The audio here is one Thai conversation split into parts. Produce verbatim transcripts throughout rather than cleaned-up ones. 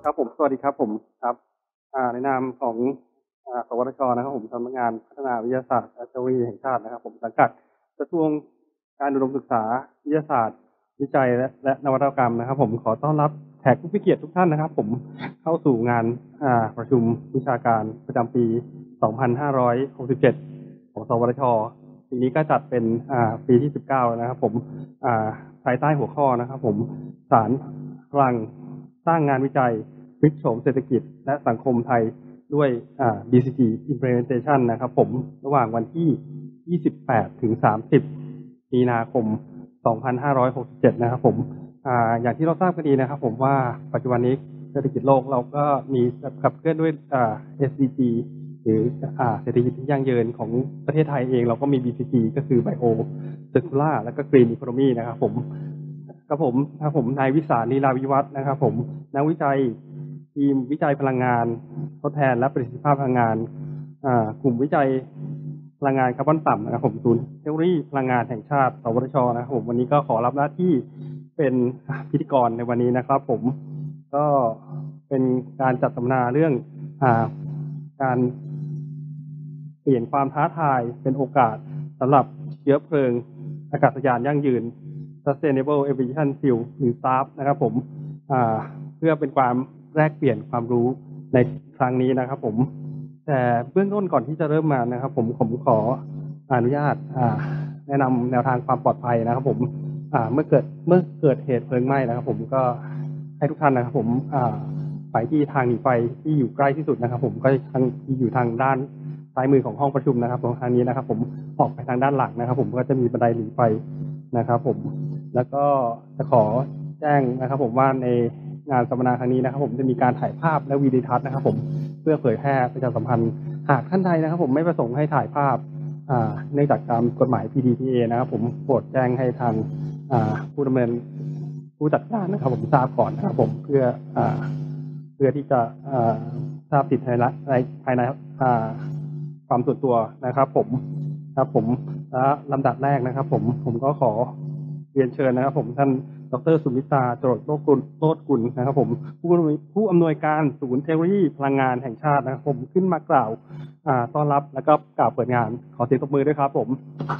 ครับผมสวัสดีครับผมครับอ่าในนามของอ่าสวทชนะครับผมสำนักงานพัฒนาวิทยาศาสตร์และเทคโนโลยีแห่งชาตินะครับผมสังกัดกระทรวงการอุดมศึกษาวิทยาศาสตร์วิจัยและและนวัตกรรมนะครับผมขอต้อนรับแขกผู้มีเกียรติทุกท่านนะครับผมเข้าสู่งานอ่าประชุมวิชาการประจำปี สองพันห้าร้อยหกสิบเจ็ด ของสวทชปีนี้ก็จัดเป็นอ่าปีที่ สิบเก้าแล้วนะครับผมอ่าภายใต้หัวข้อนะครับผมสารพลังสร้างงานวิจัยพลิกโฉมเศรษฐกิจและสังคมไทยด้วยอ่า บี ซี จี Implementation นะครับผมระหว่างวันที่ ยี่สิบแปด ถึง สามสิบ มีนาคม สองพันห้าร้อยหกสิบเจ็ด นะครับผมอ่าอย่างที่เราทราบกันดีนะครับผมว่าปัจจุบันนี้เศรษฐกิจโลกเราก็มีขับเคลื่อนด้วยอ่า เอส ดี จี หรืออ่าเศรษฐกิจที่ยั่งยืนของประเทศไทยเองเราก็มี บี ซี จี ก็คือ Bio Circular และก็ Green Economy นะครับผมกับผมนะครับผมนายวิสารลีลาวิวัฒน์นะครับผมนักวิจัยทีมวิจัยพลังงานทดแทนและประสิทธิภาพพลังงานอ่ากลุ่มวิจัยพลังงานคาร์บอนต่ำนะครับผมศูนย์เทคโนโลยีพลังงานแห่งชาติสวทชนะครับผมวันนี้ก็ขอรับหน้าที่เป็นพิธีกรในวันนี้นะครับผมก็เป็นการจัดสัมมนาเรื่องอ่าการเปลี่ยนความท้าทายเป็นโอกาสสำหรับเชื้อเพลิงอากาศยานยั่งยืน Sustainable Aviation Fuel หรือ ซา เอ เอฟ นะครับผมอ่าเพื่อเป็นความแลกเปลี่ยนความรู้ในครั้งนี้นะครับผมแต่เบื้องต้นก่อนที่จะเริ่มมานะครับผมผมขออนุญาตอ่าแนะนำแนวทางความปลอดภัยนะครับผมอ่าเมื่อเกิดเมื่อเกิดเหตุเพลิงไหม้นะครับผมก็ให้ทุกท่านนะครับผมอ่าไปที่ทางหนีไฟที่อยู่ใกล้ที่สุดนะครับผมก็ทางอยู่ทางด้านซ้ายมือของห้องประชุมนะครับตรงทางนี้นะครับผมออกไปทางด้านหลังนะครับผมก็จะมีบันไดหนีไฟนะครับผมแล้วก็จะขอแจ้งนะครับผมว่าในงานสัมมนาครั้งนี้นะครับผมจะมีการถ่ายภาพและวิดีทัศน์นะครับผมเพื่อเผยแพร่ประชาสัมพันธ์หากท่านใดนะครับผมไม่ประสงค์ให้ถ่ายภาพอ่าเนื่องจากตามกฎหมาย พี ดี พี เอ นะครับผมโปรดแจ้งให้ทางอ่าผู้ดำเนินผู้จัดการนะครับผมทราบก่อนนะครับผมเพื่ออ่าเพื่อที่จะอ่าทราบสิทธิภายในภายในอ่าความส่วนตัวนะครับผมครับผมและลำดับแรกนะครับผมผมก็ขอเรียนเชิญนะครับผมท่านดรสุมิตราจรดโลกุลโลดกุลนะครับผมผู้ผู้อำนวยการศูนย์เทคโนโลยีพลังงานแห่งชาตินะครับผมขึ้นมากล่าวอ่าต้อนรับแล้วก็กล่าวเปิดงานขอเสียงตบมือด้วยครับผม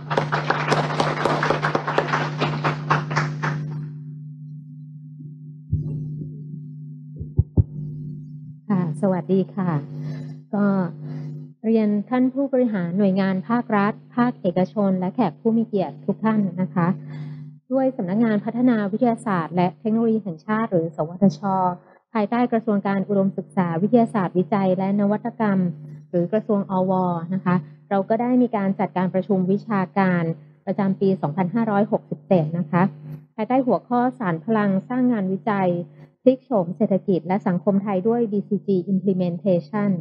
ค่ะสวัสดีค่ะก็เรียนท่านผู้บริหารหน่วยงานภาครัฐภาคเอกชนและแขกผู้มีเกียรติทุกท่านนะคะด้วยสำนักงานพัฒนาวิทยาศาสตร์และเทคโนโลยีแห่งชาติหรือสวทช.ภายใต้กระทรวงการอุดมศึกษาวิทยาศาสตร์วิจัยและนวัตกรรมหรือกระทรวงอว.นะคะเราก็ได้มีการจัดการประชุมวิชาการประจำปี สองพันห้าร้อยหกสิบเจ็ด นะคะภายใต้หัวข้อสารพลังสร้างงานวิจัยพลิกโฉมเศรษฐกิจและสังคมไทยด้วย บี ซี จี Implementation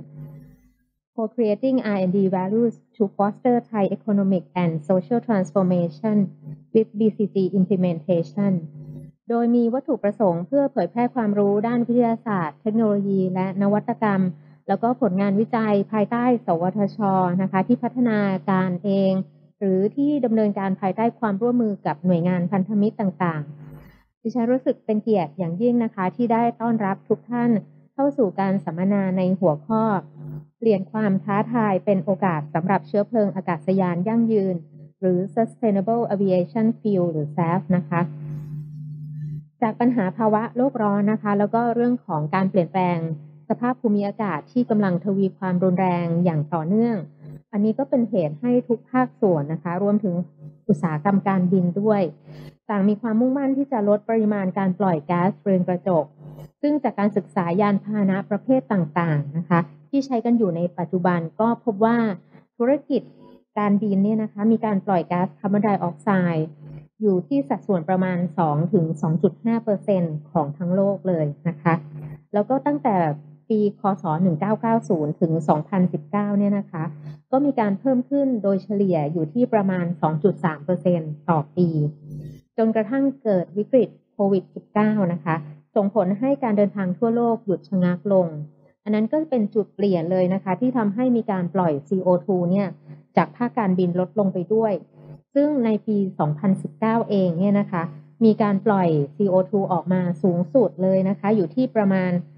Co-creating อาร์ แอนด์ ดี values to foster Thai economic and social transformation with บี ซี จี Implementation โดยมีวัตถุประสงค์เพื่อเผยแพร่ความรู้ด้านวิทยาศาสตร์เทคโนโลยีและนวัตกรรมแล้วก็ผลงานวิจัยภายใต้สวทช.นะคะที่พัฒนาการเองหรือที่ดำเนินการภายใต้ความร่วมมือกับหน่วยงานพันธมิตรต่างๆดิฉันรู้สึกเป็นเกียรติอย่างยิ่งนะคะที่ได้ต้อนรับทุกท่านเข้าสู่การสัมมนาในหัวข้อเปลี่ยนความท้าทายเป็นโอกาสสำหรับเชื้อเพลิงอากาศยานยั่งยืนหรือ Sustainable Aviation Fuel หรือ แซฟ นะคะจากปัญหาภาวะโลกร้อนนะคะแล้วก็เรื่องของการเปลี่ยนแปลงสภาพภูมิอากาศที่กำลังทวีความรุนแรงอย่างต่อเนื่องอันนี้ก็เป็นเหตุให้ทุกภาคส่วนนะคะรวมถึงอุตสาหกรรมการบินด้วยต่างมีความมุ่งมั่นที่จะลดปริมาณการปล่อยก๊าซเรือนกระจกซึ่งจากการศึกษายานพาหนะประเภทต่างๆนะคะที่ใช้กันอยู่ในปัจจุบันก็พบว่าธุรกิจการบินเนี่ยนะคะมีการปล่อยก๊าซคาร์บอนไดออกไซด์อยู่ที่สัดส่วนประมาณ สองถึงสองจุดห้าเปอร์เซ็นต์ ของทั้งโลกเลยนะคะแล้วก็ตั้งแต่ปีค.ศ. หนึ่งพันเก้าร้อยเก้าสิบถึงสองพันสิบเก้าเนี่ยนะคะก็มีการเพิ่มขึ้นโดยเฉลี่ยอยู่ที่ประมาณ สองจุดสามเปอร์เซ็นต์ ต่อปีจนกระทั่งเกิดวิกฤตโควิด สิบเก้า นะคะส่งผลให้การเดินทางทั่วโลกหยุดชะงักลงอันนั้นก็เป็นจุดเปลี่ยนเลยนะคะที่ทำให้มีการปล่อย ซี โอ ทู เนี่ยจากภาคการบินลดลงไปด้วยซึ่งในปี สองพันสิบเก้า เองเนี่ยนะคะมีการปล่อย ซี โอ ทู ออกมาสูงสุดเลยนะคะอยู่ที่ประมาณ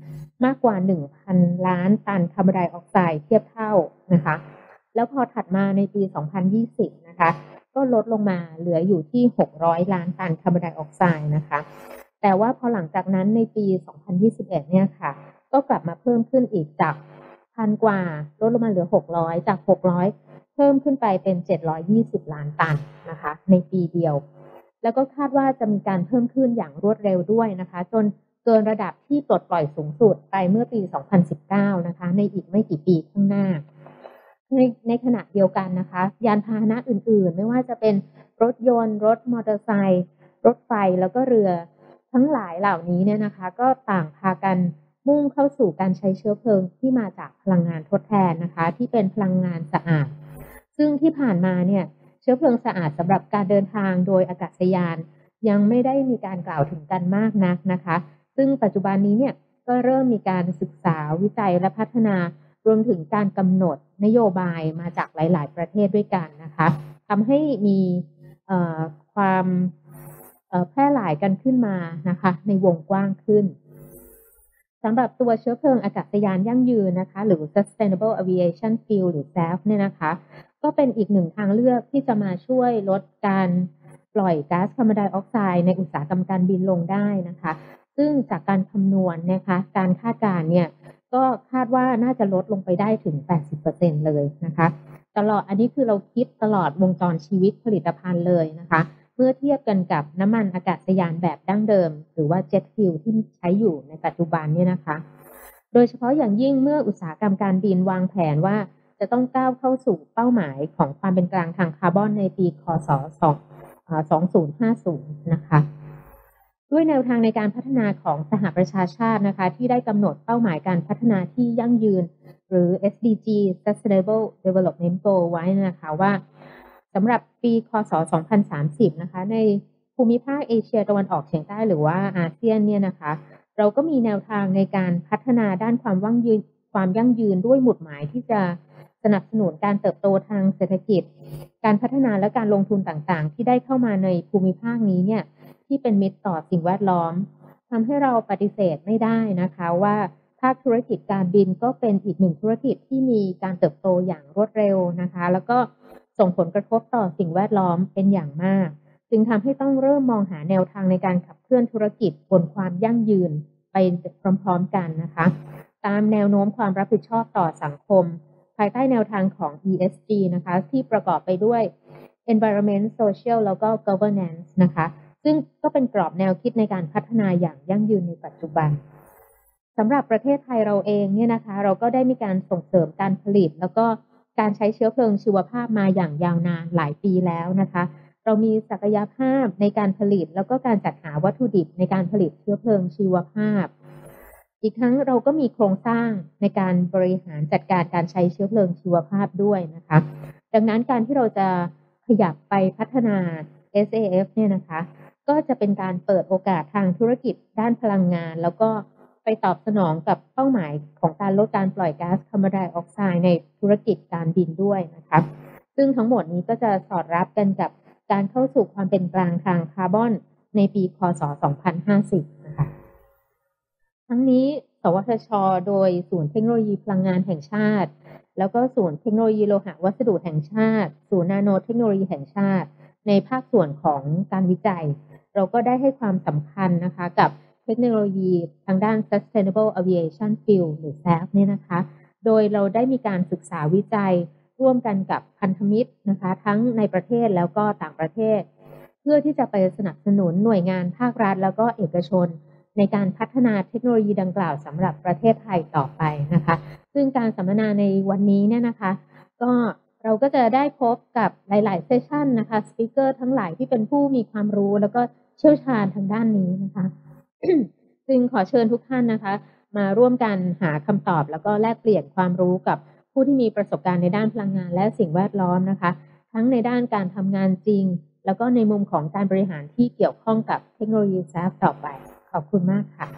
มากกว่า หนึ่งพัน ล้านตันคาร์บอนไดออกไซด์เทียบเท่านะคะแล้วพอถัดมาในปี สองพันยี่สิบ นะคะก็ลดลงมาเหลืออยู่ที่ หกร้อย ล้านตันคาร์บอนไดออกไซด์นะคะแต่ว่าพอหลังจากนั้นในปี สองพันยี่สิบเอ็ด เนี่ยค่ะก็กลับมาเพิ่มขึ้นอีกจากพันกว่าลดลงมาเหลือหกร้อยจากหกร้อยเพิ่มขึ้นไปเป็นเจ็ดร้อยยี่สิบล้านตันนะคะในปีเดียวแล้วก็คาดว่าจะมีการเพิ่มขึ้นอย่างรวดเร็วด้วยนะคะจนเกินระดับที่ปลดปล่อยสูงสุดไปเมื่อปี สองพันสิบเก้า นะคะในอีกไม่กี่ปีข้างหน้าในในขณะเดียวกันนะคะยานพาหนะอื่นๆไม่ว่าจะเป็นรถยนต์รถมอเตอร์ไซค์รถไฟแล้วก็เรือทั้งหลายเหล่านี้เนี่ยนะคะก็ต่างพากันมุ่งเข้าสู่การใช้เชื้อเพลิงที่มาจากพลังงานทดแทนนะคะที่เป็นพลังงานสะอาดซึ่งที่ผ่านมาเนี่ยเชื้อเพลิงสะอาดสำหรับการเดินทางโดยอากาศยานยังไม่ได้มีการกล่าวถึงกันมากนักนะคะซึ่งปัจจุบันนี้เนี่ยก็เริ่มมีการศึกษาวิจัยและพัฒนารวมถึงการกำหนดนโยบายมาจากหลายๆประเทศด้วยกันนะคะทำให้มีความแพร่หลายกันขึ้นมานะคะในวงกว้างขึ้นสำหรับตัวเชื้อเพลิงอากาศยานยั่งยืนนะคะหรือ Sustainable Aviation Fuel หรือ แซฟ เนี่ยนะคะก็เป็นอีกหนึ่งทางเลือกที่จะมาช่วยลดการปล่อยก๊าซคาร์บอนไดออกไซด์ในอุตสาหกรรมการบินลงได้นะคะซึ่งจากการคำนวณนะคะการคาดการณ์เนี่ยก็คาดว่าน่าจะลดลงไปได้ถึง แปดสิบเปอร์เซ็นต์ เลยนะคะตลอดอันนี้คือเราคิดตลอดวงจรชีวิตผลิตภัณฑ์เลยนะคะเมื่อเทียบกันกับน้ำมันอากาศยานแบบดั้งเดิมหรือว่า Jet Fuel ที่ใช้อยู่ในปัจจุบันเนี่ยนะคะโดยเฉพาะอย่างยิ่งเมื่ออุตสาหกรรมการบินวางแผนว่าจะต้องก้าวเข้าสู่เป้าหมายของความเป็นกลางทางคาร์บอนในปีค.ศ. สองพันห้าสิบนะคะด้วยแนวทางในการพัฒนาของสหประชาชาตินะคะที่ได้กำหนดเป้าหมายการพัฒนาที่ยั่งยืนหรือ เอส ดี จี Sustainable Development Goal ไว้นะคะว่าสำหรับปีค.ศ. สองพันสามสิบนะคะในภูมิภาคเอเชียตะวันออกเฉียงใต้หรือว่าอาเซียนเนี่ยนะคะเราก็มีแนวทางในการพัฒนาด้านความยั่งยืนความยั่งยืนด้วยหมุดหมายที่จะสนับสนุนการเติบโตทางเศรษฐกิจการพัฒนาและการลงทุนต่างๆที่ได้เข้ามาในภูมิภาคนี้เนี่ยที่เป็นมิตรต่อสิ่งแวดล้อมทำให้เราปฏิเสธไม่ได้นะคะว่าภาคธุรกิจการบินก็เป็นอีกหนึ่งธุรกิจที่มีการเติบโตอย่างรวดเร็วนะคะแล้วก็ส่งผลกระทบต่อสิ่งแวดล้อมเป็นอย่างมากจึงทำให้ต้องเริ่มมองหาแนวทางในการขับเคลื่อนธุรกิจบนความยั่งยืนไปพร้อมๆกันนะคะตามแนวโน้มความรับผิดชอบต่อสังคมภายใต้แนวทางของ อี เอส จี นะคะที่ประกอบไปด้วย Environment Social แล้วก็ Governance นะคะซึ่งก็เป็นกรอบแนวคิดในการพัฒนาอย่างยั่งยืนในปัจจุบันสำหรับประเทศไทยเราเองเนี่ยนะคะเราก็ได้มีการส่งเสริมการผลิตแล้วก็การใช้เชื้อเพลิงชีวภาพมาอย่างยาวนานหลายปีแล้วนะคะเรามีศักยภาพในการผลิตแล้วก็การจัดหาวัตถุดิบในการผลิตเชื้อเพลิงชีวภาพอีกทั้งเราก็มีโครงสร้างในการบริหารจัดการการใช้เชื้อเพลิงชีวภาพด้วยนะคะดังนั้นการที่เราจะขยับไปพัฒนา เอส เอ เอฟ เนี่ยนะคะก็จะเป็นการเปิดโอกาสทางธุรกิจด้านพลังงานแล้วก็ไปตอบสนองกับเป้าหมายของการลดการปล่อยก๊าซคาร์บอนไดออกไซด์ในธุรกิจการบินด้วยนะคะซึ่งทั้งหมดนี้ก็จะสอดรับกันกับการเข้าสู่ความเป็นกลางทางคาร์บอนในปีค.ศ. สองพันห้าสิบนะคะทั้งนี้สวทช.โดยศูนย์เทคโนโลยีพลังงานแห่งชาติแล้วก็ศูนย์เทคโนโลยีโลหะวัสดุแห่งชาติศูนย์นาโนเทคโนโลยีแห่งชาติในภาคส่วนของการวิจัยเราก็ได้ให้ความสำคัญนะคะกับเทคโนโลยีทางด้าน Sustainable Aviation Fuel หรือ แซฟ เนี่ยนะคะโดยเราได้มีการศึกษาวิจัยร่วมกันกับพันธมิตรนะคะทั้งในประเทศแล้วก็ต่างประเทศเพื่อที่จะไปสนับสนุนหน่วยงานภาครัฐแล้วก็เอกชนในการพัฒนาเทคโนโลยีดังกล่าวสำหรับประเทศไทยต่อไปนะคะซึ่งการสัมมนาในวันนี้เนี่ยนะคะก็เราก็จะได้พบกับหลายๆเซสชันนะคะสปีกเกอร์ทั้งหลายที่เป็นผู้มีความรู้แล้วก็เชี่ยวชาญทางด้านนี้นะคะ ซึ่งขอเชิญทุกท่านนะคะมาร่วมกันหาคำตอบแล้วก็แลกเปลี่ยนความรู้กับผู้ที่มีประสบการณ์ในด้านพลังงานและสิ่งแวดล้อมนะคะทั้งในด้านการทำงานจริงแล้วก็ในมุมของการบริหารที่เกี่ยวข้องกับเทคโนโลยี แซฟ ต่อไปขอบคุณมากค่ะ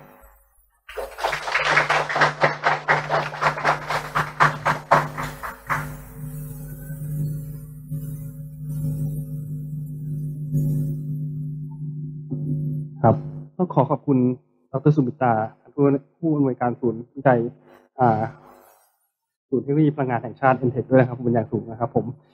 ครับต้องขอขอบคุณดร.สุมิตาผู้ผู้อำนวยการศูนย์วิจัยอ่าศูนย์เทคโนโลยีพลังงานแห่งชาติ เอ็น ที อี ซี ด้วยนะครับเป็นอย่างสูงนะครับผม